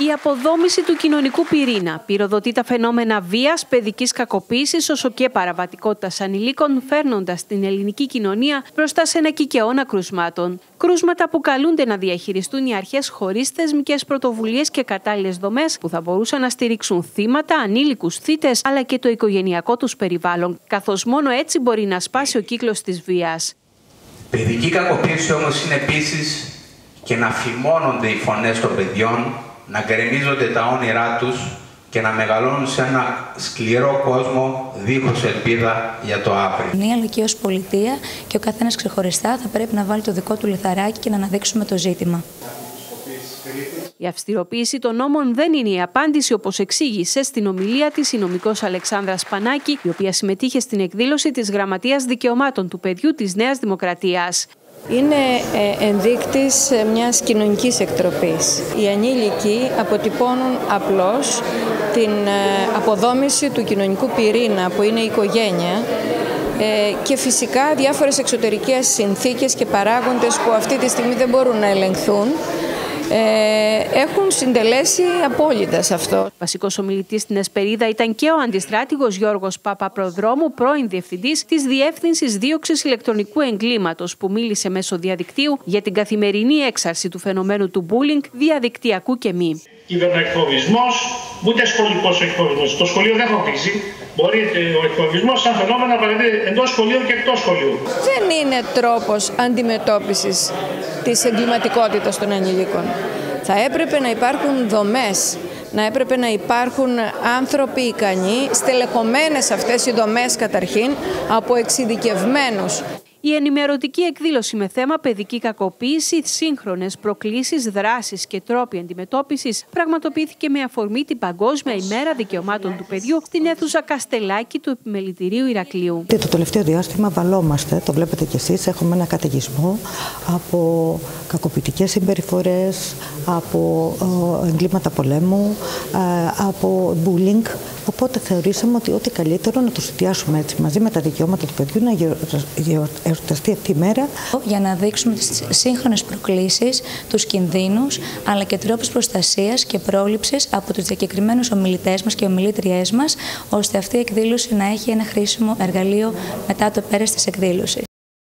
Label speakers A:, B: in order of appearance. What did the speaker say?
A: Η αποδόμηση του κοινωνικού πυρήνα πυροδοτεί τα φαινόμενα βίας, παιδικής κακοποίησης όσο και παραβατικότητας ανηλίκων, φέρνοντας την ελληνική κοινωνία μπροστά σε ένα κικαιώνα κρουσμάτων. Κρούσματα που καλούνται να διαχειριστούν οι αρχές χωρίς θεσμικές πρωτοβουλίες και κατάλληλες δομές που θα μπορούσαν να στηρίξουν θύματα, ανήλικους θύτες αλλά και το οικογενειακό τους περιβάλλον, καθώς μόνο έτσι μπορεί να σπάσει ο κύκλος της βίας.
B: Παιδική κακοποίηση όμως είναι επίσης και να φημώνονται οι φωνές των παιδιών, να γκρεμίζονται τα όνειρά τους και να μεγαλώνουν σε ένα σκληρό κόσμο δίχως ελπίδα για το αύριο.
C: Αλλά και ως πολιτεία και ο καθένας ξεχωριστά θα πρέπει να βάλει το δικό του λιθαράκι και να αναδείξουμε το ζήτημα.
A: Η αυστηροποίηση των νόμων δεν είναι η απάντηση, όπως εξήγησε στην ομιλία της η νομικός Αλεξάνδρα Σπανάκη, η οποία συμμετείχε στην εκδήλωση της Γραμματείας Δικαιωμάτων του Παιδιού της Νέας Δημοκρατίας.
D: Είναι ενδείκτης μιας κοινωνικής εκτροπής. Οι ανήλικοι αποτυπώνουν απλώς την αποδόμηση του κοινωνικού πυρήνα που είναι η οικογένεια και φυσικά διάφορες εξωτερικές συνθήκες και παράγοντες που αυτή τη στιγμή δεν μπορούν να ελεγχθούν έχουν συντελέσει απόλυτα σε αυτό.
A: Βασικός ομιλητής στην Εσπερίδα ήταν και ο αντιστράτηγος Γιώργος Παπαπροδρόμου, πρώην διευθυντής της Διεύθυνσης Δίωξης Ηλεκτρονικού Εγκλήματος, που μίλησε μέσω διαδικτύου για την καθημερινή έξαρση του φαινομένου του bullying, διαδικτυακού και μη.
E: Κυβερνοεκφοβισμός, ούτε σχολικός εκφοβισμός. Το σχολείο δεν φοβίζει. Μπορεί ο εκφοβισμός σαν φαινόμενο να παραδίδει εντός σχολείου και εκτός σχολείου.
D: Δεν είναι τρόπος αντιμετώπισης της εγκληματικότητας των ανηλίκων. Θα έπρεπε να υπάρχουν δομές, να έπρεπε να υπάρχουν άνθρωποι ικανοί, στελεχωμένες αυτές οι δομές καταρχήν από εξειδικευμένους.
A: Η ενημερωτική εκδήλωση με θέμα παιδική κακοποίηση, σύγχρονες προκλήσεις, δράσεις και τρόποι αντιμετώπισης πραγματοποιήθηκε με αφορμή την Παγκόσμια ημέρα δικαιωμάτων του παιδιού στην αίθουσα Καστελάκη του Επιμελητηρίου Ηρακλείου.
F: Το τελευταίο διάστημα βαλόμαστε, το βλέπετε κι εσείς, έχουμε ένα καταιγισμό από κακοποιητικές συμπεριφορές, από εγκλήματα πολέμου, από bullying. Οπότε θεωρήσαμε ότι ό,τι καλύτερο να το συνδυάσουμε έτσι μαζί με τα δικαιώματα του παιδιού, να εορταστεί αυτή η μέρα.
C: Για να δείξουμε τις σύγχρονες προκλήσεις, τους κινδύνους, αλλά και τρόπους προστασίας και πρόληψης από τους διακεκριμένους ομιλητές μας και ομιλήτριές μας, ώστε αυτή η εκδήλωση να έχει ένα χρήσιμο εργαλείο μετά το πέρας της εκδήλωσης.